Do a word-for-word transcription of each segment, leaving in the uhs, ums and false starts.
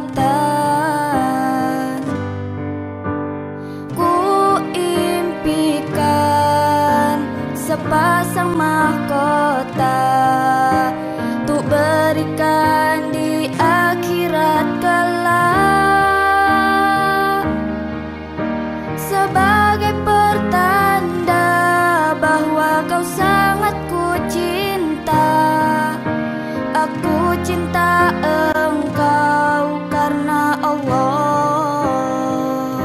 kekuatan. Ku impikan sepasang mahkota untuk berikan di akhirat kelak, sebagai pertanda bahwa kau sangat ku cinta. Aku cinta engkau karena Allah.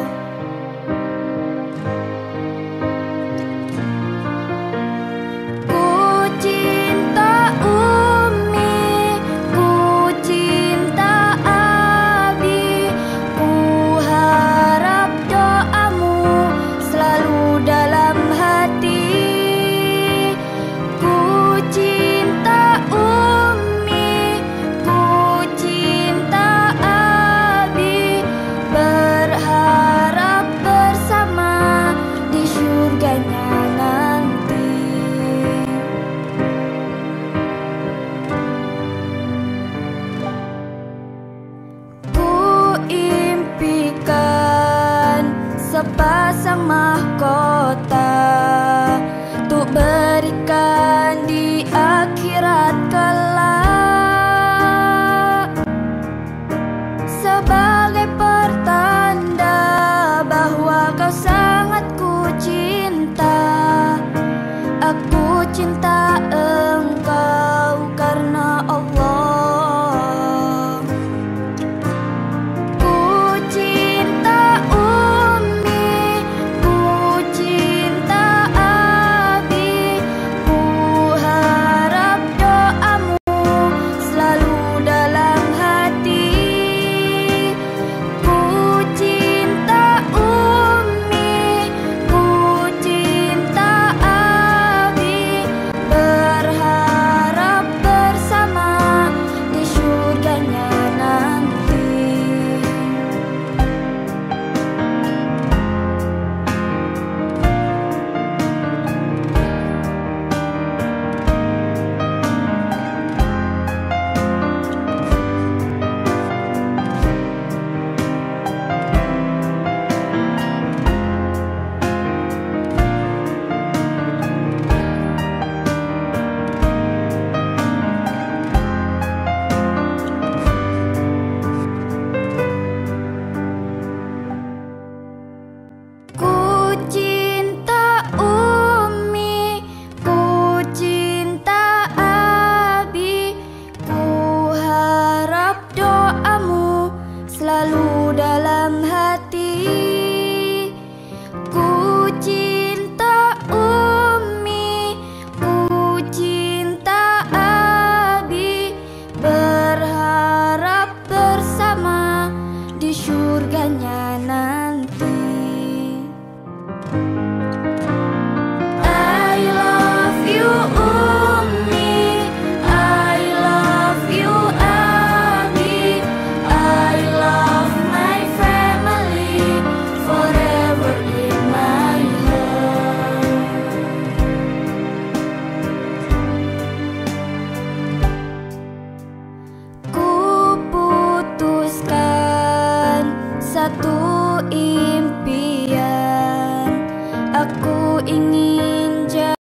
Ku cinta Umi, ku cinta Abi, ku harap doamu selalu dalam hati. Ku cinta Umi, ku cinta Abi, berharap bersama di surganya nanti. Ku impikan sepasang mahkota untuk berikan di akhirat kelak, sebagai